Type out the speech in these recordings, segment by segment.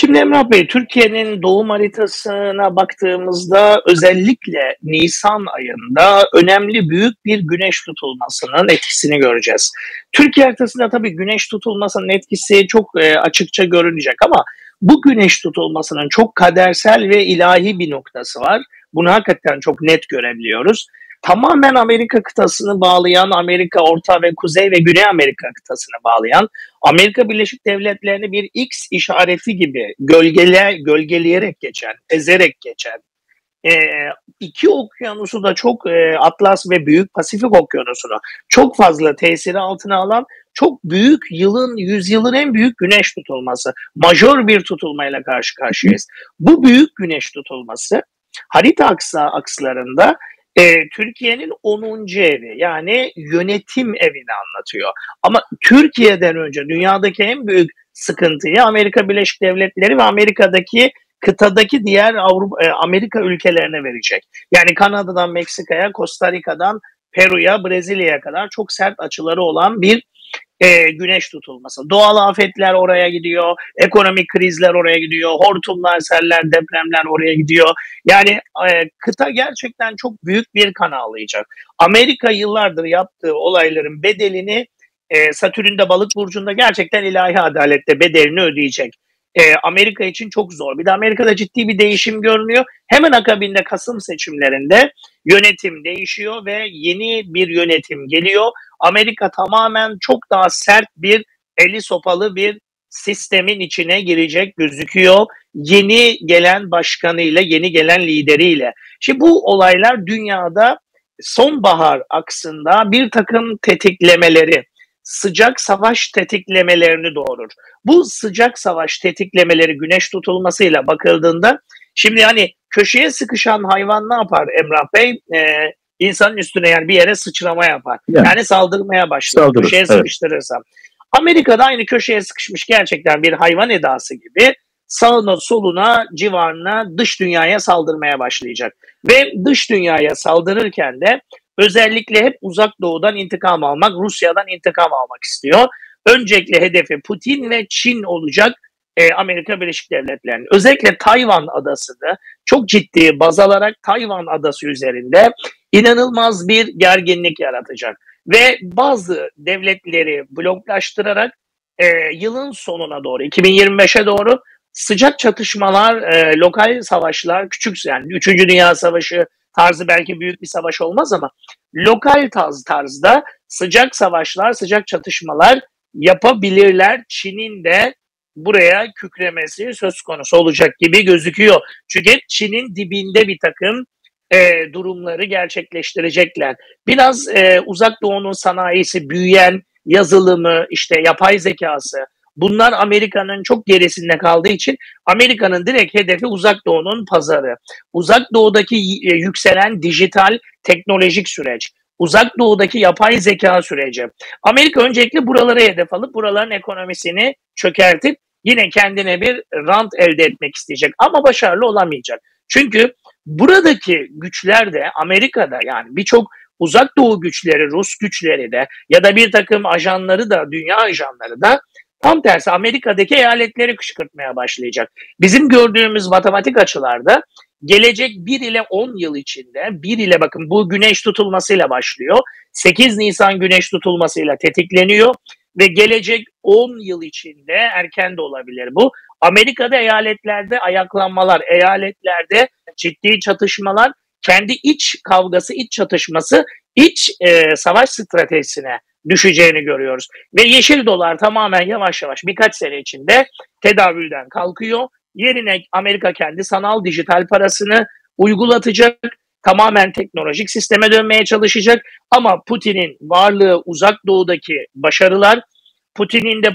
Şimdi Emrah Bey, Türkiye'nin doğum haritasına baktığımızda özellikle nisan ayında önemli büyük bir güneş tutulmasının etkisini göreceğiz. Türkiye haritasında tabii güneş tutulmasının etkisi çok açıkça görünecek ama bu güneş tutulmasının çok kadersel ve ilahi bir noktası var. Bunu hakikaten çok net görebiliyoruz. Tamamen Amerika kıtasını bağlayan, Amerika, Orta ve Kuzey ve Güney Amerika kıtasını bağlayan, Amerika Birleşik Devletleri'ni bir X işareti gibi gölgeleyerek geçen, ezerek geçen, iki okyanusu da çok Atlas ve Büyük Pasifik Okyanusu'nu çok fazla tesiri altına alan çok büyük yüzyılın en büyük güneş tutulması, majör bir tutulmayla karşı karşıyayız. Bu büyük güneş tutulması harita akslarında Türkiye'nin 10. evi yani yönetim evini anlatıyor. Ama Türkiye'den önce dünyadaki en büyük sıkıntıyı Amerika Birleşik Devletleri ve kıtadaki diğer Amerika ülkelerine verecek. Yani Kanada'dan Meksika'ya, Costa Rica'dan Peru'ya, Brezilya'ya kadar çok sert açıları olan bir güneş tutulması. Doğal afetler oraya gidiyor, ekonomik krizler oraya gidiyor, hortumlar, seller, depremler oraya gidiyor. Yani kıta gerçekten çok büyük bir kan ağlayacak. Amerika yıllardır yaptığı olayların bedelini Satürn'de Balık burcunda gerçekten ilahi adalette bedelini ödeyecek. Amerika için çok zor. Bir de Amerika'da ciddi bir değişim görünüyor. Hemen akabinde Kasım seçimlerinde yönetim değişiyor ve yeni bir yönetim geliyor. Amerika tamamen çok daha sert bir eli sopalı bir sistemin içine girecek gözüküyor. Yeni gelen başkanıyla, yeni gelen lideriyle. Şimdi bu olaylar dünyada sonbahar aksında bir takım tetiklemeleri, sıcak savaş tetiklemelerini doğurur. Bu sıcak savaş tetiklemeleri güneş tutulmasıyla bakıldığında şimdi hani köşeye sıkışan hayvan ne yapar Emrah Bey? İnsanın üstüne yani bir yere sıçrama yapar. Yani saldırmaya başlar. Saldırır, köşeye sıkıştırırsam. Amerika'da aynı köşeye sıkışmış gerçekten bir hayvan edası gibi sağına soluna civarına dış dünyaya saldırmaya başlayacak. Ve dış dünyaya saldırırken de özellikle hep uzak doğudan intikam almak, Rusya'dan intikam almak istiyor. Öncelikle hedefi Putin ve Çin olacak Amerika Birleşik Devletleri'nin. Özellikle Tayvan adasını çok ciddi baz alarak Tayvan adası üzerinde inanılmaz bir gerginlik yaratacak. Ve bazı devletleri bloklaştırarak yılın sonuna doğru, 2025'e doğru sıcak çatışmalar, lokal savaşlar, küçük yani 3. Dünya Savaşı tarzı belki büyük bir savaş olmaz ama lokal tarzda sıcak savaşlar, sıcak çatışmalar yapabilirler. Çin'in de buraya kükremesi söz konusu olacak gibi gözüküyor. Çünkü Çin'in dibinde bir takım durumları gerçekleştirecekler. Biraz uzak doğunun sanayisi, büyüyen yazılımı, işte yapay zekası, bunlar Amerika'nın çok gerisinde kaldığı için Amerika'nın direkt hedefi uzak doğunun pazarı. Uzak doğudaki yükselen dijital teknolojik süreç. Uzak doğudaki yapay zeka süreci. Amerika öncelikle buralara hedef alıp buraların ekonomisini çökertip yine kendine bir rant elde etmek isteyecek ama başarılı olamayacak. Çünkü buradaki güçler de Amerika'da yani birçok uzak doğu güçleri, Rus güçleri de ya da bir takım ajanları da, dünya ajanları da tam tersi Amerika'daki eyaletleri kışkırtmaya başlayacak. Bizim gördüğümüz matematik açılarda gelecek 1 ile 10 yıl içinde, 1 ile bakın bu güneş tutulmasıyla başlıyor. 8 Nisan güneş tutulmasıyla tetikleniyor ve gelecek 10 yıl içinde erken de olabilir bu. Amerika'da eyaletlerde ayaklanmalar, eyaletlerde ciddi çatışmalar, kendi iç kavgası, iç çatışması, iç savaş stratejisine düşeceğini görüyoruz. Ve yeşil dolar tamamen yavaş yavaş birkaç sene içinde tedavülden kalkıyor. Yerine Amerika kendi sanal dijital parasını uygulatacak. Tamamen teknolojik sisteme dönmeye çalışacak. Ama Putin'in varlığı uzak doğudaki başarılar, Putin'in de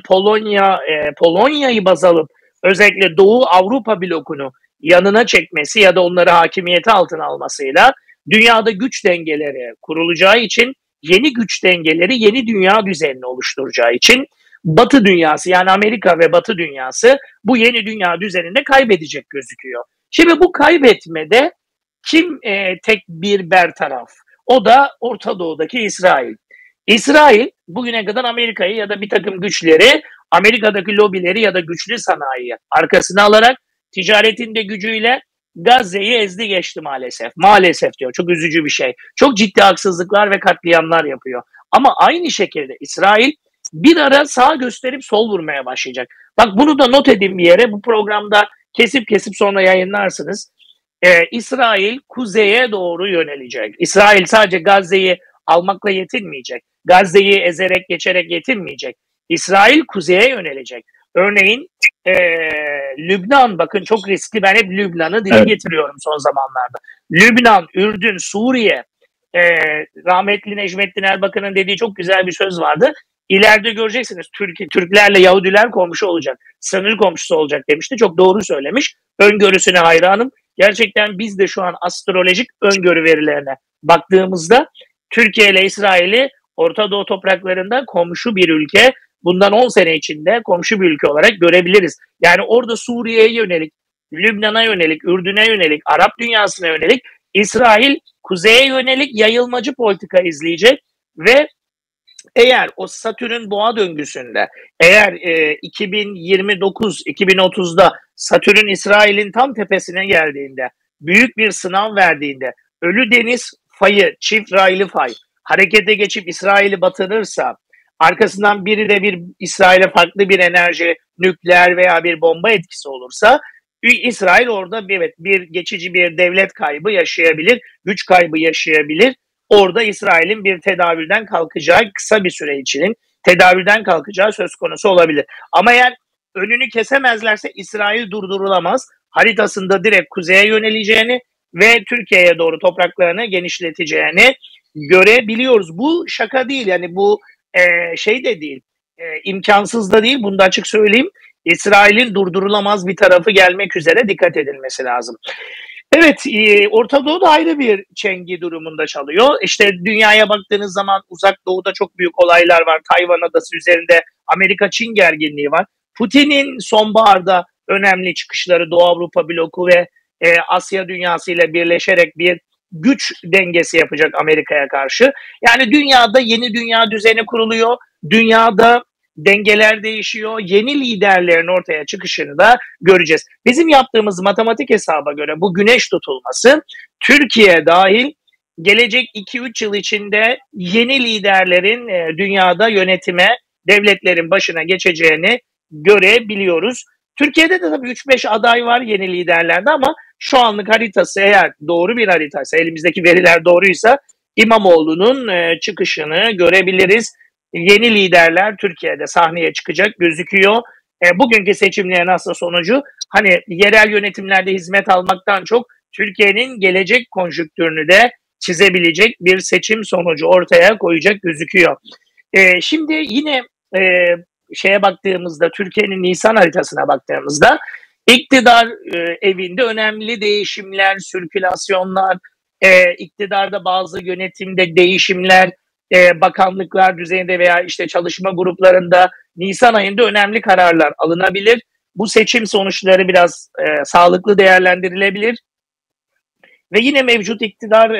Polonya'yı baz alıp özellikle Doğu Avrupa blokunu yanına çekmesi ya da onları hakimiyeti altına almasıyla dünyada güç dengeleri kurulacağı için yeni güç dengeleri yeni dünya düzenini oluşturacağı için Batı dünyası yani Amerika ve Batı dünyası bu yeni dünya düzeninde kaybedecek gözüküyor. Şimdi bu kaybetmede kim tek bir bertaraf? O da Orta Doğu'daki İsrail. İsrail bugüne kadar Amerika'yı ya da bir takım güçleri Amerika'daki lobileri ya da güçlü sanayiyi arkasına alarak ticaretin de gücüyle Gazze'yi ezdi geçti maalesef. Maalesef diyor. Çok üzücü bir şey. Çok ciddi haksızlıklar ve katliamlar yapıyor. Ama aynı şekilde İsrail bir ara sağ gösterip sol vurmaya başlayacak. Bak bunu da not edin bir yere. Bu programda kesip kesip sonra yayınlarsınız. İsrail kuzeye doğru yönelecek. İsrail sadece Gazze'yi almakla yetinmeyecek. Gazze'yi ezerek geçerek yetinmeyecek. İsrail kuzeye yönelecek. Örneğin Lübnan, bakın çok riskli. Ben hep Lübnan'ı dile getiriyorum son zamanlarda. Lübnan, Ürdün, Suriye, rahmetli Necmettin Erbakan'ın dediği çok güzel bir söz vardı. İleride göreceksiniz Türklerle Yahudiler komşu olacak. Sınır komşusu olacak demişti. Çok doğru söylemiş. Öngörüsüne hayranım. Gerçekten biz de şu an astrolojik öngörü verilerine baktığımızda Türkiye ile İsrail'i Orta Doğu topraklarında komşu bir ülke, bundan 10 sene içinde komşu bir ülke olarak görebiliriz. Yani orada Suriye'ye yönelik, Lübnan'a yönelik, Ürdün'e yönelik, Arap dünyasına yönelik, İsrail kuzeye yönelik yayılmacı politika izleyecek ve eğer o Satürn boğa döngüsünde, eğer 2029-2030'da Satürn İsrail'in tam tepesine geldiğinde, büyük bir sınav verdiğinde, Ölü Deniz fayı, çift raylı fay harekete geçip İsrail'i batırırsa, arkasından biri de bir İsrail'e farklı bir enerji, nükleer veya bir bomba etkisi olursa, İsrail orada evet bir geçici bir devlet kaybı yaşayabilir, güç kaybı yaşayabilir. Orada İsrail'in bir tedavülden kalkacağı, kısa bir süre için tedavülden kalkacağı söz konusu olabilir. Ama eğer önünü kesemezlerse İsrail durdurulamaz. Haritasında direkt kuzeye yöneleceğini ve Türkiye'ye doğru topraklarını genişleteceğini görebiliyoruz. Bu şaka değil, yani bu şey de değil, imkansız da değil, bunu da açık söyleyeyim. İsrail'in durdurulamaz bir tarafı gelmek üzere, dikkat edilmesi lazım. Evet, Orta Doğu'da ayrı bir çengi durumunda çalıyor. İşte dünyaya baktığınız zaman Uzak Doğu'da çok büyük olaylar var. Tayvan Adası üzerinde Amerika-Çin gerginliği var. Putin'in sonbaharda önemli çıkışları, Doğu Avrupa bloku ve Asya dünyasıyla birleşerek bir güç dengesi yapacak Amerika'ya karşı. Yani dünyada yeni dünya düzeni kuruluyor. Dünyada dengeler değişiyor. Yeni liderlerin ortaya çıkışını da göreceğiz. Bizim yaptığımız matematik hesaba göre bu güneş tutulması Türkiye dahil gelecek 2-3 yıl içinde yeni liderlerin dünyada yönetime, devletlerin başına geçeceğini görebiliyoruz. Türkiye'de de tabii 3-5 aday var yeni liderlerde ama şu anlık haritası, eğer doğru bir haritaysa, elimizdeki veriler doğruysa İmamoğlu'nun çıkışını görebiliriz. Yeni liderler Türkiye'de sahneye çıkacak gözüküyor. Bugünkü seçimlerin aslında sonucu hani yerel yönetimlerde hizmet almaktan çok Türkiye'nin gelecek konjüktürünü de çizebilecek bir seçim sonucu ortaya koyacak gözüküyor. Şimdi yine şeye baktığımızda, Türkiye'nin Nisan haritasına baktığımızda iktidar evinde önemli değişimler, sirkülasyonlar, iktidarda bazı yönetimde değişimler, bakanlıklar düzeyinde veya işte çalışma gruplarında Nisan ayında önemli kararlar alınabilir. Bu seçim sonuçları biraz sağlıklı değerlendirilebilir. Ve yine mevcut iktidar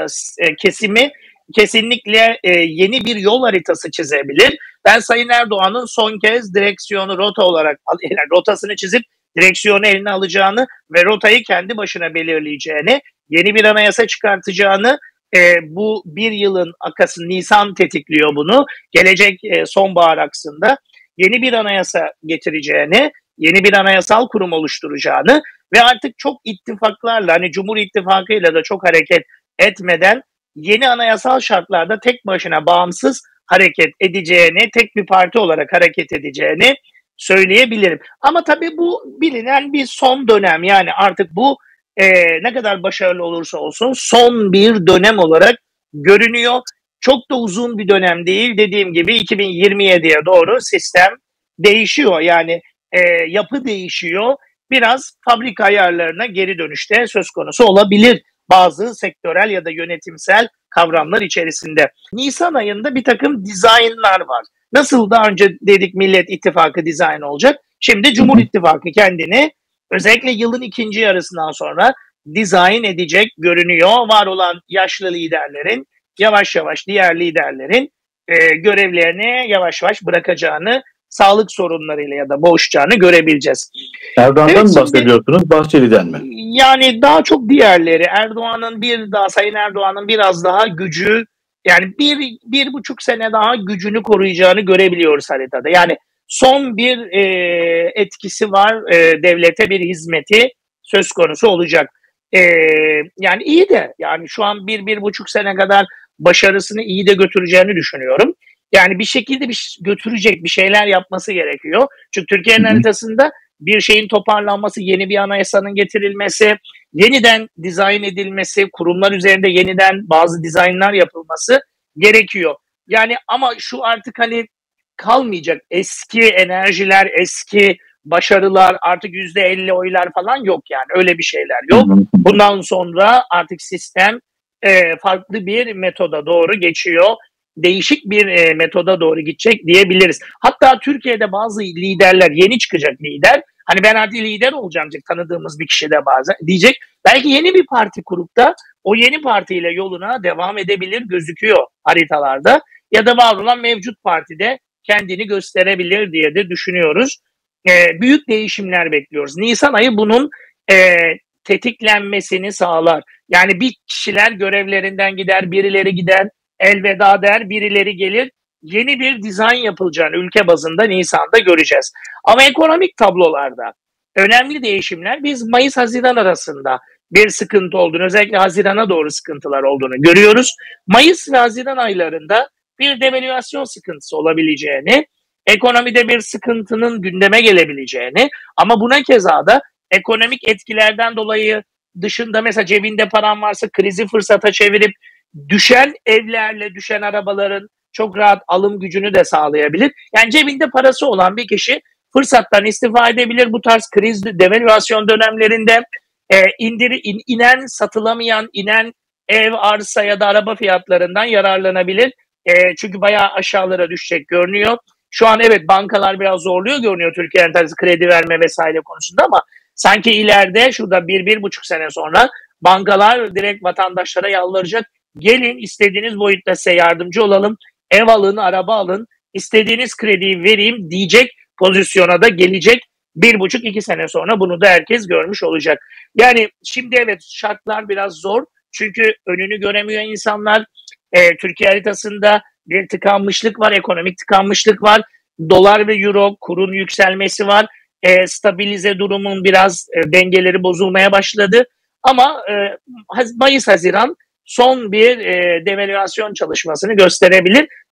kesimi kesinlikle yeni bir yol haritası çizebilir. Ben Sayın Erdoğan'ın son kez direksiyonu rota olarak, yani rotasını çizip direksiyonu eline alacağını ve rotayı kendi başına belirleyeceğini, yeni bir anayasa çıkartacağını, bu bir yılın akası Nisan tetikliyor bunu. Gelecek sonbahar aksında yeni bir anayasa getireceğini, yeni bir anayasal kurum oluşturacağını ve artık çok ittifaklarla, hani Cumhur İttifakı'yla da çok hareket etmeden yeni anayasal şartlarda tek başına bağımsız hareket edeceğini, tek bir parti olarak hareket edeceğini söyleyebilirim. Ama tabii bu bilinen bir son dönem, yani artık bu ne kadar başarılı olursa olsun son bir dönem olarak görünüyor. Çok da uzun bir dönem değil. Dediğim gibi 2027'ye doğru sistem değişiyor. Yani yapı değişiyor. Biraz fabrika ayarlarına geri dönüşte söz konusu olabilir bazı sektörel ya da yönetimsel kavramlar içerisinde. Nisan ayında bir takım dizaynlar var. Nasıl daha önce dedik Millet İttifakı dizayn olacak. Şimdi Cumhur İttifakı kendini özellikle yılın ikinci yarısından sonra dizayn edecek görünüyor. Var olan yaşlı liderlerin yavaş yavaş diğer liderlerin görevlerini yavaş yavaş bırakacağını sağlık sorunlarıyla ya da boğuşacağını görebileceğiz. Erdoğan'dan mı bahsediyorsunuz, Bahçeli'den mi? Yani daha çok diğerleri. Sayın Erdoğan'ın biraz daha gücü, yani bir buçuk sene daha gücünü koruyacağını görebiliyoruz haritada. Yani son bir etkisi var, devlete bir hizmeti söz konusu olacak. Yani iyi de, yani şu an bir buçuk sene kadar başarısını iyi de götüreceğini düşünüyorum. Yani bir şekilde götürecek bir şeyler yapması gerekiyor. Çünkü Türkiye'nin haritasında bir şeyin toparlanması, yeni bir anayasanın getirilmesi, yeniden dizayn edilmesi, kurumlar üzerinde yeniden bazı dizaynlar yapılması gerekiyor. Yani ama şu artık hani kalmayacak, eski enerjiler, eski başarılar, artık %50 oylar falan yok, yani öyle bir şeyler yok. Bundan sonra artık sistem farklı bir metoda doğru geçiyor. Değişik bir metoda doğru gidecek diyebiliriz. Hatta Türkiye'de bazı liderler, yeni çıkacak lider, hani ben artık lider olacağım diyecek, tanıdığımız bir kişi de bazen diyecek. Belki yeni bir parti kurup da o yeni partiyle yoluna devam edebilir gözüküyor haritalarda. Ya da var olan mevcut partide kendini gösterebilir diye de düşünüyoruz. Büyük değişimler bekliyoruz. Nisan ayı bunun tetiklenmesini sağlar. Yani bir kişiler görevlerinden gider, birileri gider, elveda der, birileri gelir. Yeni bir dizayn yapılacağını ülke bazında Nisan'da göreceğiz. Ama ekonomik tablolarda önemli değişimler, biz Mayıs-Haziran arasında bir sıkıntı olduğunu, özellikle Haziran'a doğru sıkıntılar olduğunu görüyoruz. Mayıs ve Haziran aylarında bir devalüasyon sıkıntısı olabileceğini, ekonomide bir sıkıntının gündeme gelebileceğini, ama buna keza da ekonomik etkilerden dolayı dışında mesela cebinde paran varsa krizi fırsata çevirip düşen evlerle, düşen arabaların çok rahat alım gücünü de sağlayabilir. Yani cebinde parası olan bir kişi fırsattan istifade edebilir. Bu tarz kriz, devalüasyon dönemlerinde inen, satılamayan, inen ev, arsa ya da araba fiyatlarından yararlanabilir. Çünkü bayağı aşağılara düşecek görünüyor. Şu an evet, bankalar biraz zorluyor görünüyor Türkiye'nin tarzı kredi verme vesaire konusunda, ama sanki ileride şurada bir buçuk sene sonra bankalar direkt vatandaşlara yalvaracak. Gelin, istediğiniz boyutta size yardımcı olalım. Ev alın, araba alın, istediğiniz krediyi vereyim diyecek pozisyona da gelecek. 1,5-2 sene sonra bunu da herkes görmüş olacak. Yani şimdi evet, şartlar biraz zor. Çünkü önünü göremiyor insanlar. Türkiye haritasında bir tıkanmışlık var, ekonomik tıkanmışlık var. Dolar ve euro kurun yükselmesi var. Stabilize durumun biraz dengeleri bozulmaya başladı. Ama Mayıs-Haziran son bir devalüasyon çalışmasını gösterebilir.